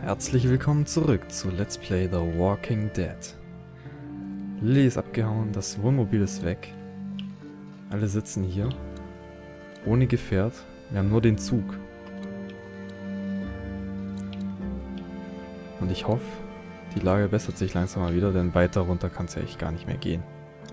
Herzlich willkommen zurück zu Let's Play The Walking Dead. Lilly ist abgehauen, das Wohnmobil ist weg. Alle sitzen hier. Ohne Gefährt. Wir haben nur den Zug. Und ich hoffe, die Lage bessert sich langsam mal wieder, denn weiter runter kann es ja echt gar nicht mehr gehen.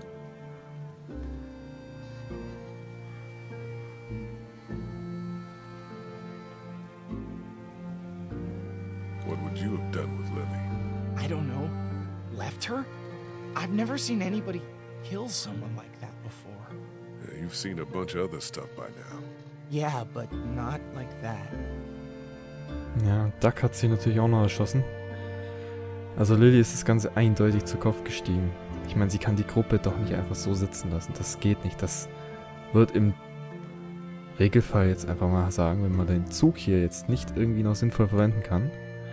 What would you have done with Lily? I don't know. Left her? I've never seen anybody kill someone like that before. Yeah, you've seen a bunch of other stuff by now. Yeah, but not like that. Ja, Duck hat sich natürlich auch noch erschossen. Also Lilly ist das Ganze eindeutig zu Kopf gestiegen. Ich meine, sie kann die Gruppe doch nicht einfach so sitzen lassen. Das geht nicht. Das wird im Regelfall jetzt einfach mal sagen, wenn man den Zug hier jetzt nicht irgendwie noch sinnvoll verwenden kann,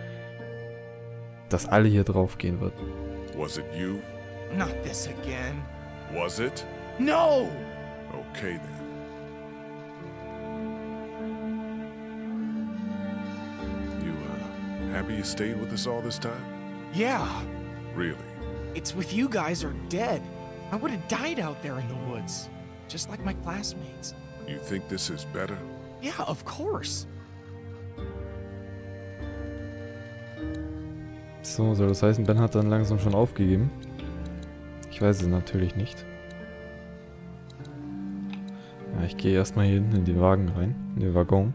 dass alle hier drauf gehen wird. Was it you? Not this again. Was it? No! Okay then. You, happy you stayed with us all this time? Yeah, Really? it's with you guys or dead. I would have died out there in the woods, just like my classmates. You think this is better? Yeah, of course. So, soll das heißen, Ben hat dann langsam schon aufgegeben? Ich weiß es natürlich nicht. Ja, ich gehe erstmal hier hinten in den Wagen rein, in den Waggon.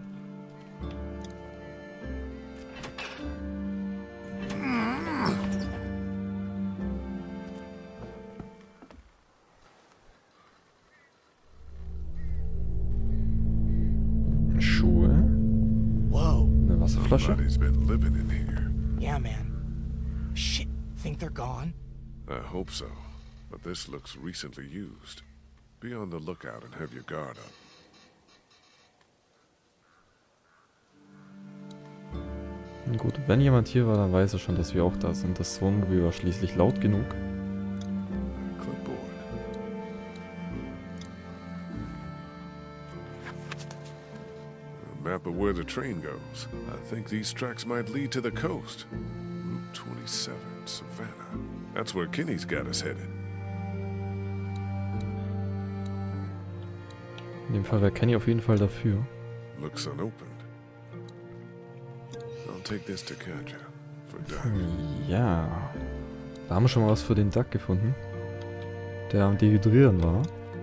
Schuhe, Whoa. eine Wasserflasche. Somebody's been living in here. Yeah, man. Shit, think they're gone? I hope so. But this looks recently used. Be on the lookout and have your guard up. Gut, wenn jemand hier war, dann weiß er schon, dass wir auch da sind. Das Wohnmobil war schließlich laut genug. Clipboard. A map of where the train goes. I think these tracks might lead to the coast. Route 27, Savannah. That's where Kenny's got us headed. In dem Fall wäre Kenny auf jeden Fall dafür. Looks unopened. I'll take this to Katja for Doug. Ja. Da haben wir schon mal was für den Duck gefunden. Der am Dehydrieren war.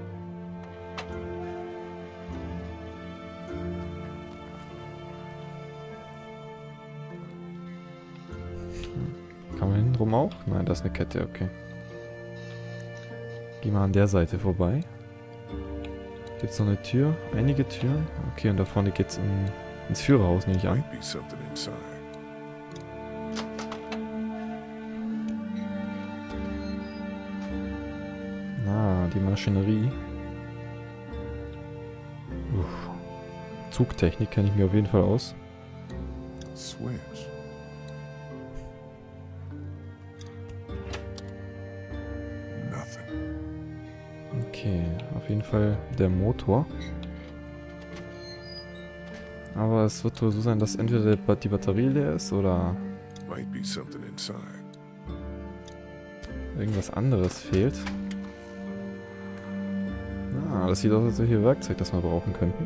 Kann man hinten rum auch? Nein, das ist eine Kette, okay. Gehen wir an der Seite vorbei. Gibt's noch eine Tür? Einige Türen? Okay, und da vorne geht's ins Führerhaus, nehme ich an. Might be something inside. Ah, die Maschinerie. Uff. Zugtechnik kenne ich mir auf jeden Fall aus. Switch. Nothing. Okay, auf jeden Fall der Motor. Aber es wird wohl so sein, dass entweder die Batterie leer ist oder Might be something inside. irgendwas anderes fehlt. Ah, das sieht aus, als wäre hier Werkzeug, das wir brauchen könnten.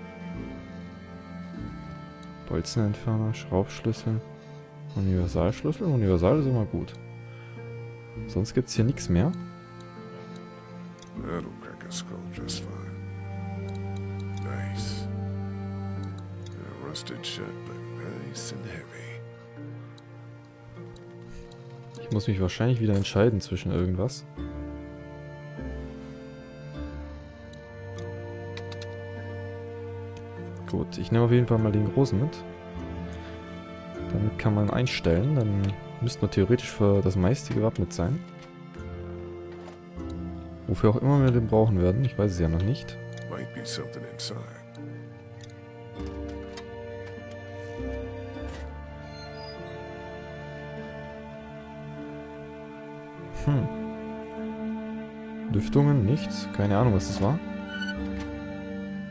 Bolzenentferner, Schraubschlüssel, Universalschlüssel. Universal ist immer gut. Sonst gibt es hier nichts mehr. That'll crack a skull just fine. Nice. Rusted shut, but nice and heavy. Ich muss mich wahrscheinlich wieder entscheiden zwischen irgendwas. Gut, ich nehme auf jeden Fall mal den großen mit. Damit kann man einstellen, dann müsste man theoretisch für das meiste gewappnet sein. Wofür auch immer wir den brauchen werden, ich weiß es ja noch nicht. Might be something inside. Lüftungen, nichts, keine Ahnung, was das war.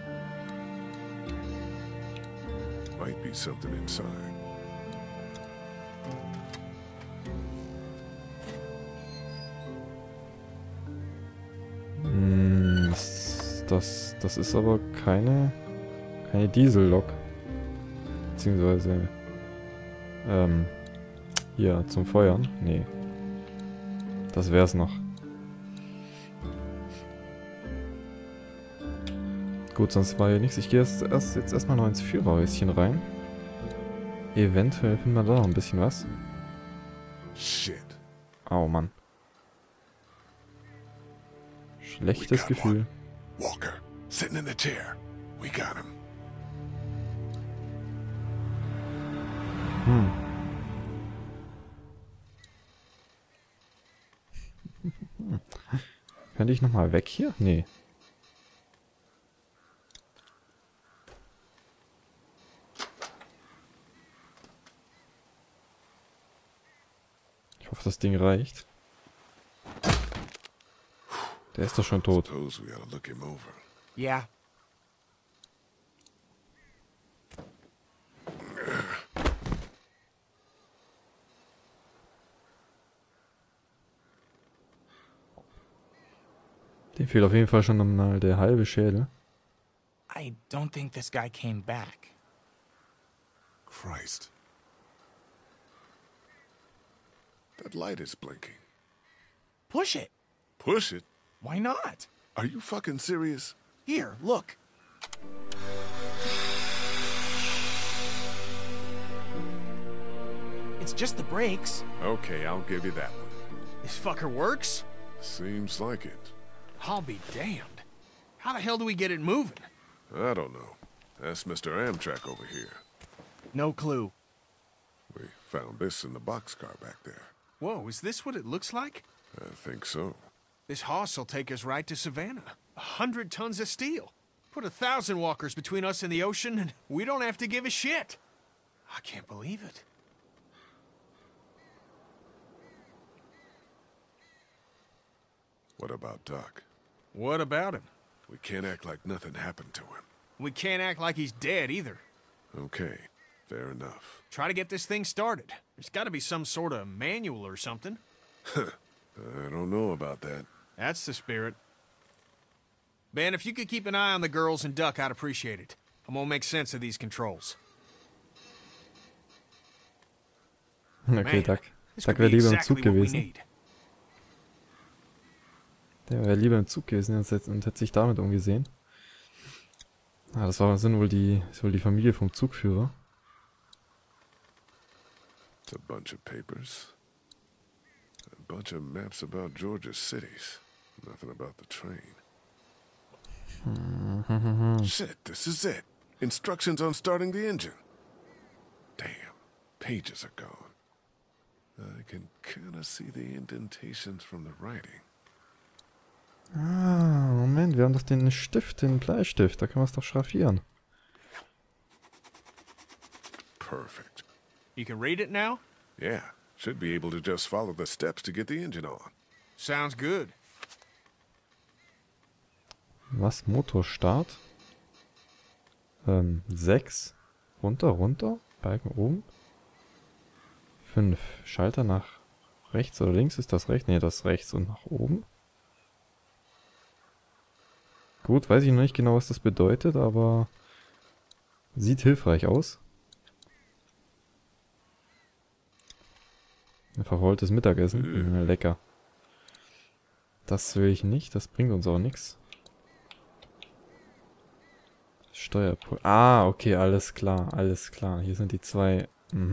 Might be something inside. Das ist aber keine Diesellok. Beziehungsweise, hier zum Feuern. Nee. Das wär's noch. Gut, sonst war hier nichts. Ich gehe jetzt erstmal noch ins Führerhäuschen rein. Eventuell finden wir da noch ein bisschen was. Shit. Oh Mann. Schlechtes Gefühl. Walker, sitting in the chair. We got him. Könnte ich nochmal weg hier? Nee. Ich hoffe, das Ding reicht. Der ist doch schon tot. Suppose we ought to look him over. Yeah. Dem fehlt auf jeden Fall schon mal der halbe Schädel. I don't think this guy came back. Christ. That light is blinking. Push it. Push it? Why not? Are you fucking serious? Here, look. It's just the brakes. Okay, I'll give you that one. This fucker works? Seems like it. I'll be damned. How the hell do we get it moving? I don't know. Ask Mr. Amtrak over here. No clue. We found this in the boxcar back there. Whoa, is this what it looks like? I think so. This hoss will take us right to Savannah. 100 tons of steel. Put 1,000 walkers between us and the ocean, and we don't have to give a shit. I can't believe it. What about Doc? What about him? We can't act like nothing happened to him. We can't act like he's dead either. Okay, fair enough. Try to get this thing started. There's got to be some sort of manual or something. I don't know about that. That's the spirit. Ben, if you could keep an eye on the girls and Duck, I'd appreciate it. I'm gonna make sense of these controls. Okay, Man, Duck. this Duck could wäre be lieber im exactly Zug what we gewesen. need. Der wäre lieber im Zug gewesen und hätte sich damit umgesehen. Ah, das sind wohl die Familie vom Zugführer. It's a bunch of papers. A bunch of maps about Georgia's cities. Nothing about the train. Shit, this is it. Instructions on starting the engine. Damn, pages are gone. I can kind of see the indentations from the writing. Ah, Moment, wir haben doch den Stift, den Bleistift. Da können wir es doch schraffieren. Perfect. You can read it now? Yeah, should be able to just follow the steps to get the engine on. Sounds good. Was? Motorstart? 6. Runter. Balken oben. 5. Schalter nach rechts oder links. Ist das rechts? Ne, das ist rechts und nach oben. Gut, weiß ich noch nicht genau, was das bedeutet, aber sieht hilfreich aus. Ein verfaultes Mittagessen. Lecker. Das will ich nicht, das bringt uns auch nichts. Steuerpult. Ah, okay, alles klar, alles klar. Hier sind die zwei.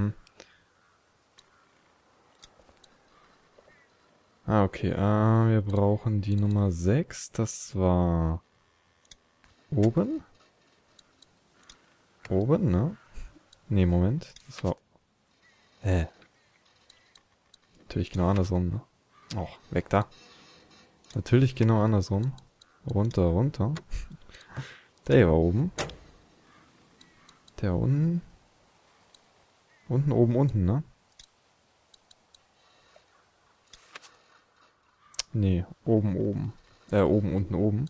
Ah, okay. Wir brauchen die Nummer 6. Das war oben. Oben, ne? Ne, Moment. Das war... Natürlich genau andersrum, ne? Oh, weg da. Natürlich genau andersrum. Runter. Der war oben. Der unten. Unten, ne? Nee, oben. Unten.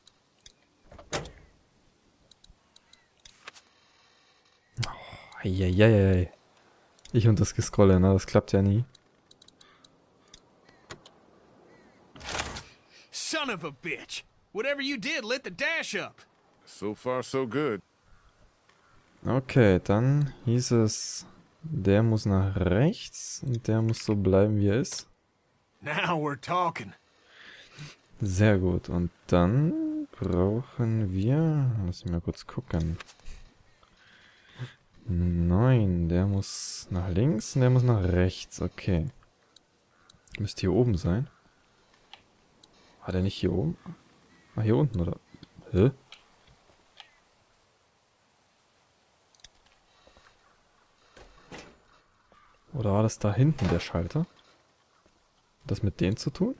Oh, eieiei. Ich und das Gescrolle, ne? Das klappt ja nie. Son of a bitch! Whatever you did lit the dash up. So far, so good. Okay, dann hieß es, der muss nach rechts und der muss so bleiben, wie er ist. Now we're talking. Sehr gut. Und dann brauchen wir... Lass mich mal kurz gucken. 9, der muss nach links und der muss nach rechts. Okay. Müsste hier oben sein. War der nicht hier oben? Ah, hier unten, oder? Hä? Oder war das da hinten der Schalter? Hat das mit denen zu tun?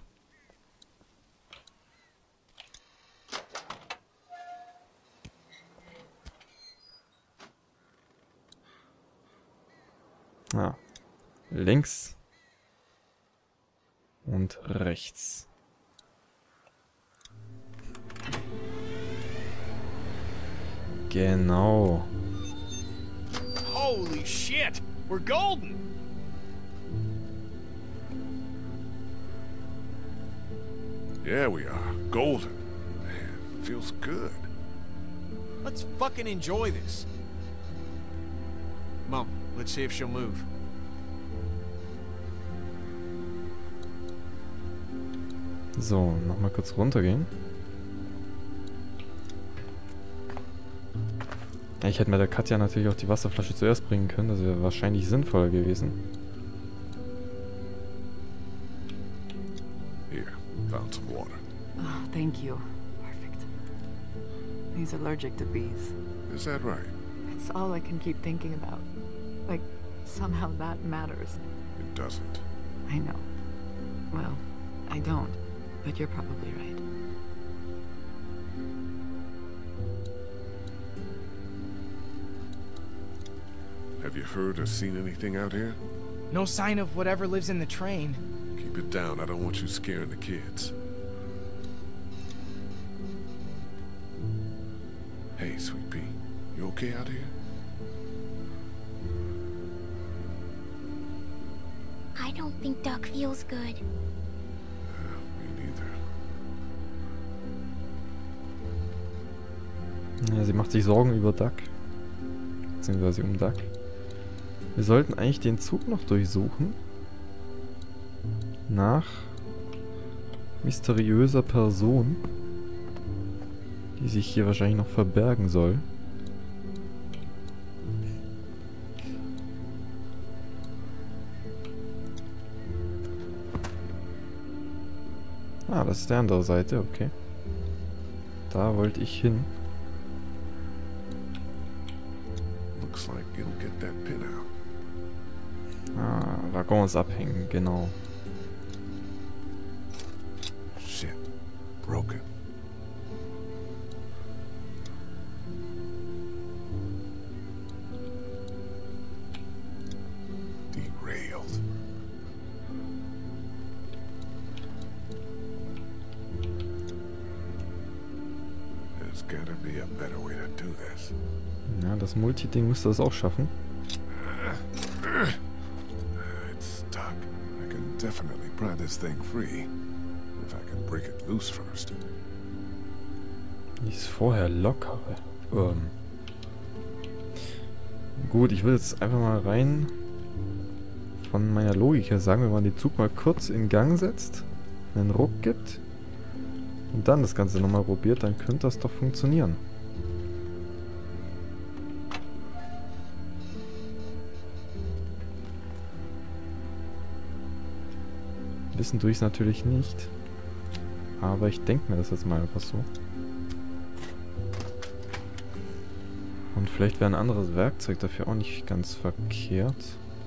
Ah. Links. Und rechts. Genau. Holy shit! We're golden! Yeah, we are. Golden. Man, feels good. Let's fucking enjoy this. Mom, let's see if she'll move. So, nochmal kurz runtergehen. Ja, ich hätte mit der Katja natürlich auch die Wasserflasche zuerst bringen können. Das wäre wahrscheinlich sinnvoller gewesen. Here, found some water. Oh, thank you. Perfect. He's allergic to bees. Is that right? It's all I can keep thinking about. Like, somehow that matters. It doesn't. I know. Well, I don't. But you're probably right. Have you heard or seen anything out here? No sign of whatever lives in the train. Keep it down. I don't want you scaring the kids. Hey, Sweet Pea. You okay out here? I don't think Duck feels good. Me neither. Ja, sie macht sich Sorgen über Duck. Beziehungsweise um Duck. Wir sollten eigentlich den Zug noch durchsuchen. Nach mysteriöser Person, die sich hier wahrscheinlich noch verbergen soll. Ah, das ist die andere Seite, okay. Da wollte ich hin. Looks like it'll get that pin out. Ah, Waggons abhängen, genau. Shit. Broken. Derailed. There's gotta be a better way to do this. Ja, das Multi-Ding müsste das auch schaffen. It's stuck. I can definitely pry this thing free. If I can break it loose first. Die ist vorher locker. Gut, ich will jetzt einfach mal rein von meiner Logik her sagen, wenn man den Zug mal kurz in Gang setzt, einen Ruck gibt und dann das Ganze nochmal probiert, dann könnte das doch funktionieren. Wissen tue ich es natürlich nicht. Aber ich denke mir das jetzt mal einfach so. Und vielleicht wäre ein anderes Werkzeug dafür auch nicht ganz verkehrt.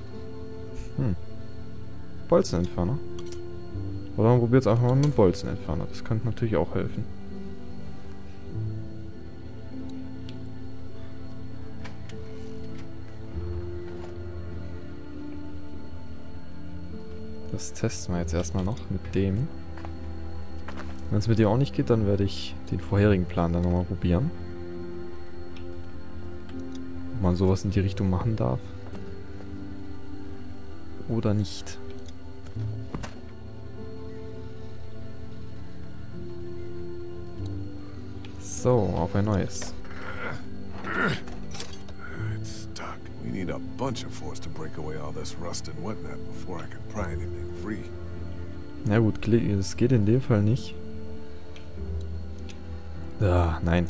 Bolzenentferner. Oder man probiert es einfach mal mit dem Bolzenentferner. Das könnte natürlich auch helfen. Das testen wir jetzt erstmal noch mit dem. Wenn es mit dir auch nicht geht, dann werde ich den vorherigen Plan dann nochmal probieren. Ob man sowas in die Richtung machen darf. Oder nicht. So, auf ein neues. It's stuck. We need a bunch of force to break away all this rust and whatnot before I can pry anything free. Na gut, das geht in dem Fall nicht. Ah, nein.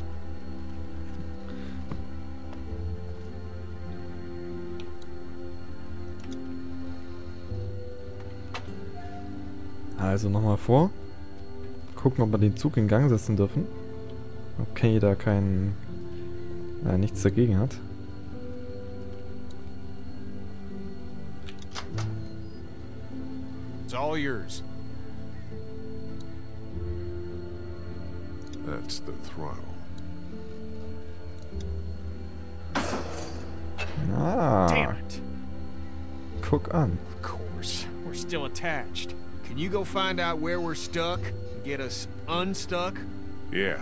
Also nochmal vor. Gucken, ob wir den Zug in Gang setzen dürfen. Okay, da nichts dagegen hat. It's all yours. That's the throttle. Ah, Damn it. guck an. Of course. We're still attached. Can you go find out where we're stuck? Get us unstuck? Yeah.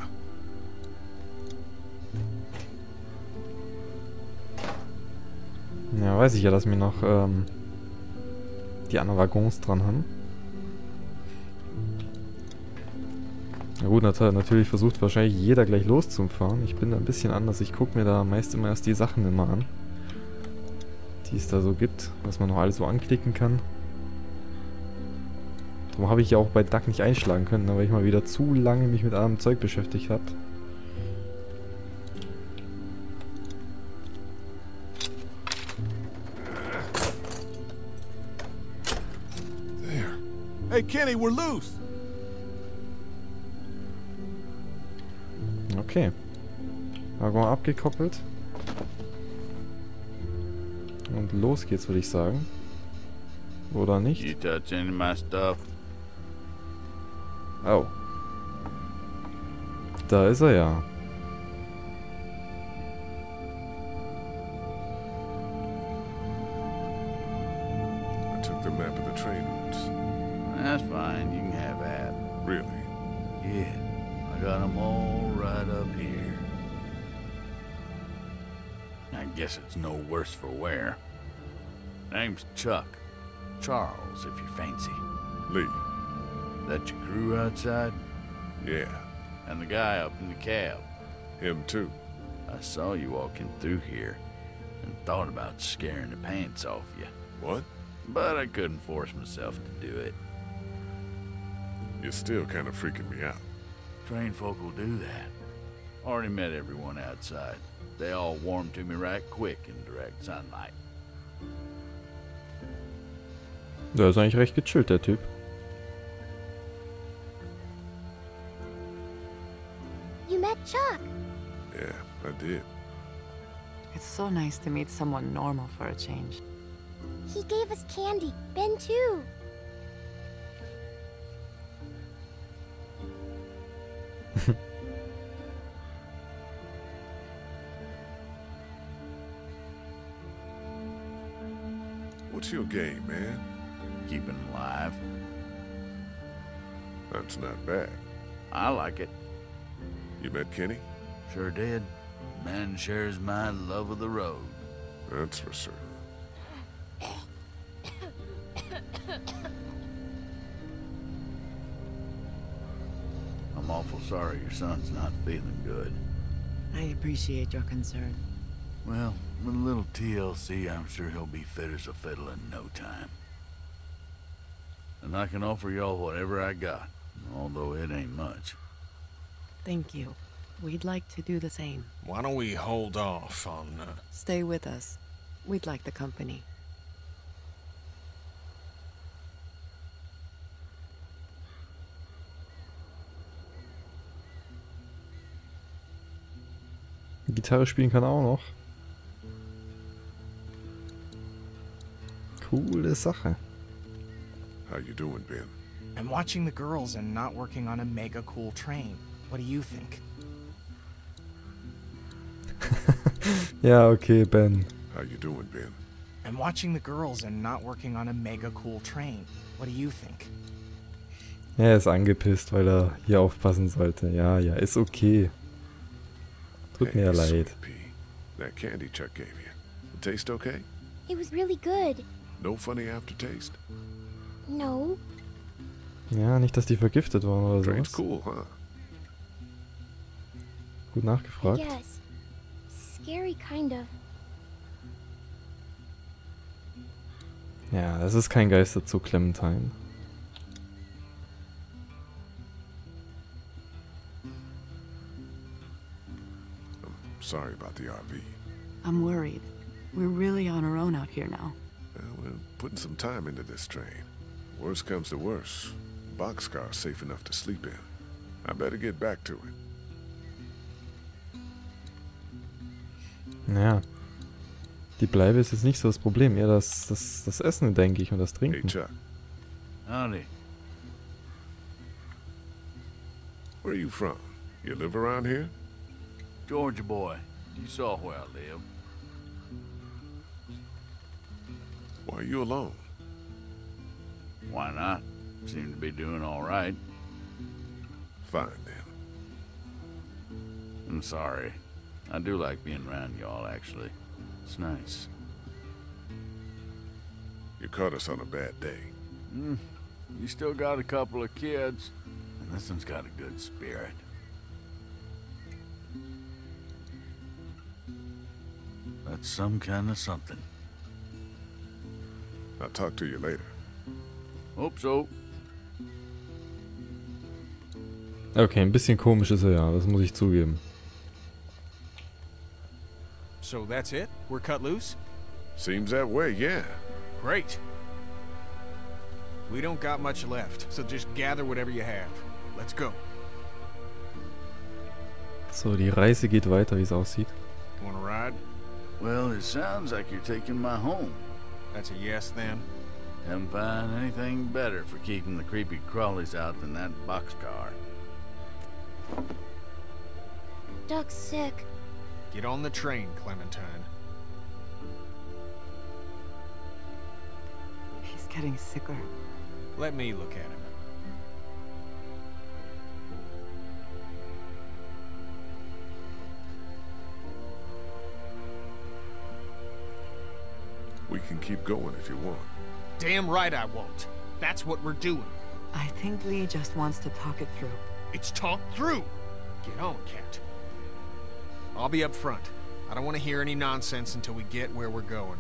Ja, weiß ich ja, dass wir noch die anderen Waggons dran haben. Na gut, natürlich versucht wahrscheinlich jeder gleich loszufahren. Ich bin da ein bisschen anders. Ich gucke mir da meist immer erst die Sachen immer an, die es da so gibt, was man noch alles so anklicken kann. Darum habe ich ja auch bei Duck nicht einschlagen können, weil ich mal wieder zu lange mich mit anderem Zeug beschäftigt habe. There. Hey, Kenny, we're loose. Okay. Waggon abgekoppelt. Und los geht's, würde ich sagen. Oder nicht? You touch any of my stuff? Oh. Da ist er ja. I took the map of the train routes. That's fine, you can have that. Really? Yeah, I got them all right up here. I guess it's no worse for wear. Name's Chuck. Charles, if you fancy. Lee. That your crew outside? Yeah. And the guy up in the cab? Him too. I saw you walking through here and thought about scaring the pants off you. What? But I couldn't force myself to do it. You're still kind of freaking me out. Trained folk will do that. Already met everyone outside. They all warmed to me right quick in direct sunlight. Der ist eigentlich recht gechillt, der Typ. You met Chuck. Yeah, I did. It's so nice to meet someone normal for a change. He gave us candy. Ben too. What's your game, man? Keeping 'em alive. That's not bad. I like it. You met Kenny? Sure did. Man shares my love of the road. That's for certain. I'm awful sorry your son's not feeling good. I appreciate your concern. Well, with a little TLC, I'm sure he'll be fit as a fiddle in no time. And I can offer y'all whatever I got, although it ain't much. Thank you. We'd like to do the same. Why don't we hold off on, Stay with us. We'd like the company. Gitarre spielen kann er auch noch. Coole Sache. How you doing, Ben? I'm watching the girls and not working on a mega cool train. What do you think? Ja, okay, Ben. How you doing, Ben? I'm watching the girls and not working on a mega cool train. What do you think? Er ist angepisst, weil er hier aufpassen sollte. Ja, ja, ist okay. Tut mir leid. Sweet pea. That candy Chuck gave you. It taste okay? It was really good. No funny aftertaste? No. Ja, nicht, dass die vergiftet waren oder Train's sowas. cool, huh? Gut I nachgefragt. guess. Scary, kind of. Ja, das ist kein Geisterzug, Clementine. Sorry about the RV. I'm worried. We're really on our own out here now. We're putting some time into this train. Worst comes to worst, boxcar's safe enough to sleep in. I better get back to it. Ja. Die Bleibe ist jetzt nicht so das Problem. Eher das Essen, denke ich, und das Hey, Trinken. Chuck, Howdy. where are you from? You live around here? Georgia boy, you saw where I live. Why are you alone? Why not? Seem to be doing all right. Fine, then. I'm sorry. I do like being around y'all, actually. It's nice. You caught us on a bad day. You still got a couple of kids, and this one's got a good spirit. That's some kind of something. I'll talk to you later. Hope so. Okay, ein bisschen komisch ist er ja, das muss ich zugeben. So that's it? We're cut loose? Seems that way, yeah. Great. We don't got much left, so just gather whatever you have. Let's go. So, die Reise geht weiter, wie es aussieht. Wanna ride? Well, it sounds like you're taking my home. That's a yes, then? Haven't found anything better for keeping the creepy crawlies out than that boxcar. Duck's sick. Get on the train, Clementine. He's getting sicker. Let me look at him. We can keep going if you want. Damn right I won't. That's what we're doing. I think Lee just wants to talk it through. It's talked through. Get on, Cat. I'll be up front. I don't want to hear any nonsense until we get where we're going.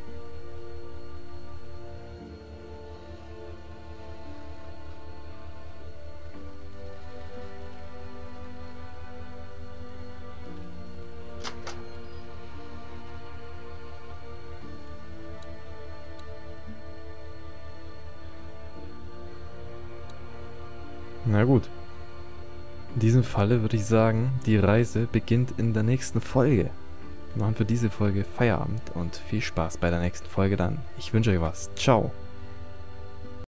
Na gut. In diesem Falle würde ich sagen, die Reise beginnt in der nächsten Folge. Wir machen für diese Folge Feierabend und viel Spaß bei der nächsten Folge dann. Ich wünsche euch was. Ciao.